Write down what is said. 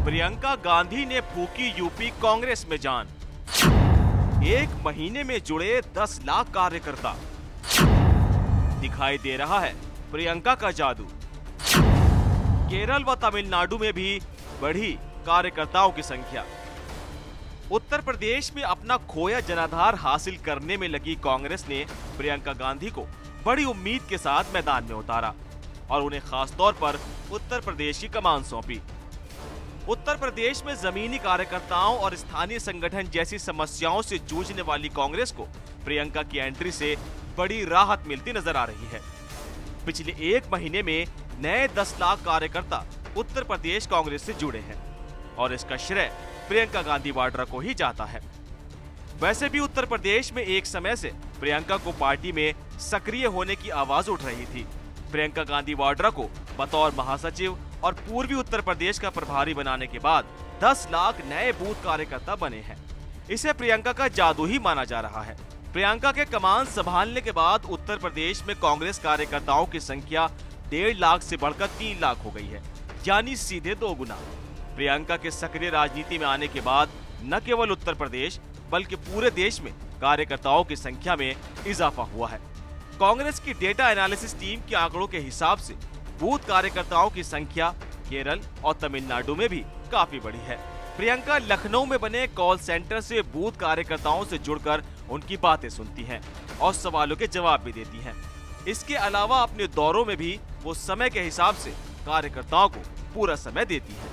प्रियंका गांधी ने फूकी यूपी कांग्रेस में जान। एक महीने में जुड़े 10 लाख कार्यकर्ता। दिखाई दे रहा है प्रियंका का जादू। केरल व तमिलनाडु में भी बढ़ी कार्यकर्ताओं की संख्या। उत्तर प्रदेश में अपना खोया जनाधार हासिल करने में लगी कांग्रेस ने प्रियंका गांधी को बड़ी उम्मीद के साथ मैदान में उतारा और उन्हें खास तौर पर उत्तर प्रदेश की कमान सौंपी। उत्तर प्रदेश में जमीनी कार्यकर्ताओं और स्थानीय संगठन जैसी समस्याओं से जूझने वाली कांग्रेस को प्रियंका की एंट्री से बड़ी राहत मिलती नजर आ रही है। पिछले एक महीने में नए 10 लाख कार्यकर्ता उत्तर प्रदेश कांग्रेस से जुड़े हैं और इसका श्रेय प्रियंका गांधी वाड्रा को ही जाता है। वैसे भी उत्तर प्रदेश में एक समय से प्रियंका को पार्टी में सक्रिय होने की आवाज उठ रही थी। प्रियंका गांधी वाड्रा को बतौर महासचिव और पूर्वी उत्तर प्रदेश का प्रभारी बनाने के बाद 10 लाख नए बूथ कार्यकर्ता बने हैं। इसे प्रियंका का जादू ही माना जा रहा है। प्रियंका के कमान संभालने के बाद उत्तर प्रदेश में कांग्रेस कार्यकर्ताओं की संख्या 1.5 लाख से बढ़कर 3 लाख हो गई है, यानी सीधे 2 गुना। प्रियंका के सक्रिय राजनीति में आने के बाद न केवल उत्तर प्रदेश बल्कि पूरे देश में कार्यकर्ताओं की संख्या में इजाफा हुआ है। कांग्रेस की डेटा एनालिसिस टीम के आंकड़ों के हिसाब से बूथ कार्यकर्ताओं की संख्या केरल और तमिलनाडु में भी काफी बढ़ी है। प्रियंका लखनऊ में बने कॉल सेंटर से बूथ कार्यकर्ताओं से जुड़कर उनकी बातें सुनती हैं और सवालों के जवाब भी देती हैं। इसके अलावा अपने दौरों में भी वो समय के हिसाब से कार्यकर्ताओं को पूरा समय देती है।